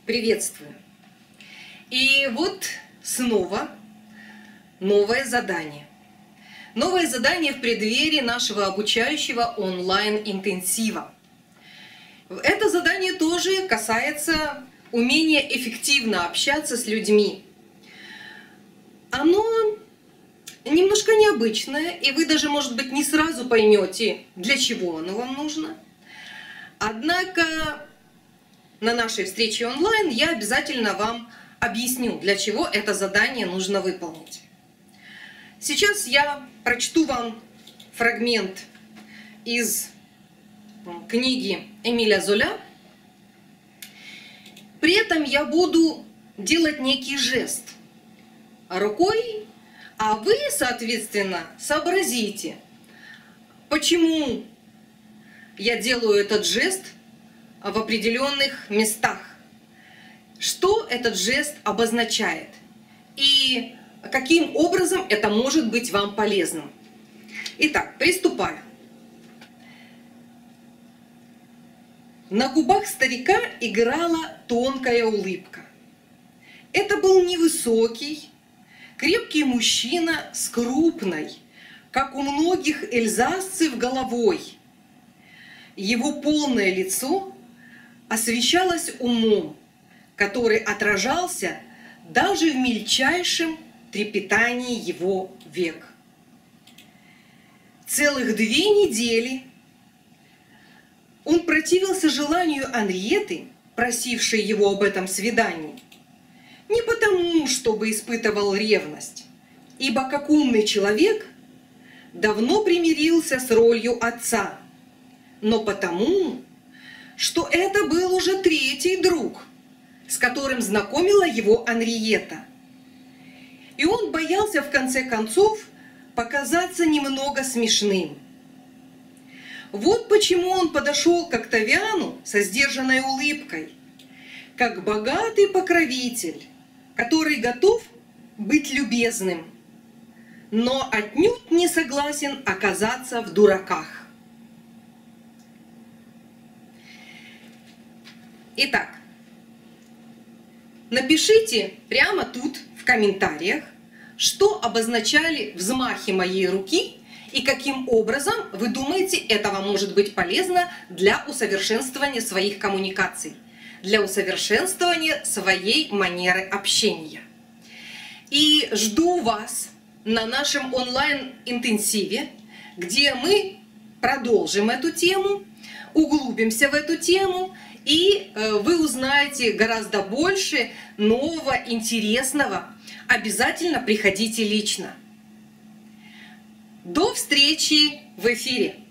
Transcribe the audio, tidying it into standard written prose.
Приветствую! И вот снова новое задание. Новое задание в преддверии нашего обучающего онлайн-интенсива. Это задание тоже касается умения эффективно общаться с людьми. Оно немножко необычное, и вы даже, может быть, не сразу поймете, для чего оно вам нужно. Однако на нашей встрече онлайн я обязательно вам объясню, для чего это задание нужно выполнить. Сейчас я прочту вам фрагмент из книги Эмиля Золя. При этом я буду делать некий жест рукой, а вы, соответственно, сообразите, почему я делаю этот жест в определенных местах, что этот жест обозначает и каким образом это может быть вам полезным. Итак, приступаю. На губах старика играла тонкая улыбка. Это был невысокий, крепкий мужчина с крупной, как у многих эльзасцев, головой. Его полное лицо освещалось умом, который отражался даже в мельчайшем трепетании его век. Целых 2 недели он противился желанию Анриеты, просившей его об этом свидании, не потому, чтобы испытывал ревность, ибо как умный человек давно примирился с ролью отца, но потому, что это был уже 3-й друг, с которым знакомила его Анриета. И он боялся в конце концов показаться немного смешным. Вот почему он подошел к Октавиану со сдержанной улыбкой, как богатый покровитель, который готов быть любезным, но отнюдь не согласен оказаться в дураках. Итак, напишите прямо тут в комментариях, что обозначали взмахи моей руки и каким образом вы думаете, это вам может быть полезно для усовершенствования своих коммуникаций, для усовершенствования своей манеры общения. И жду вас на нашем онлайн-интенсиве, где мы продолжим эту тему, углубимся в эту тему, и вы узнаете гораздо больше нового, интересного. Обязательно приходите лично. До встречи в эфире!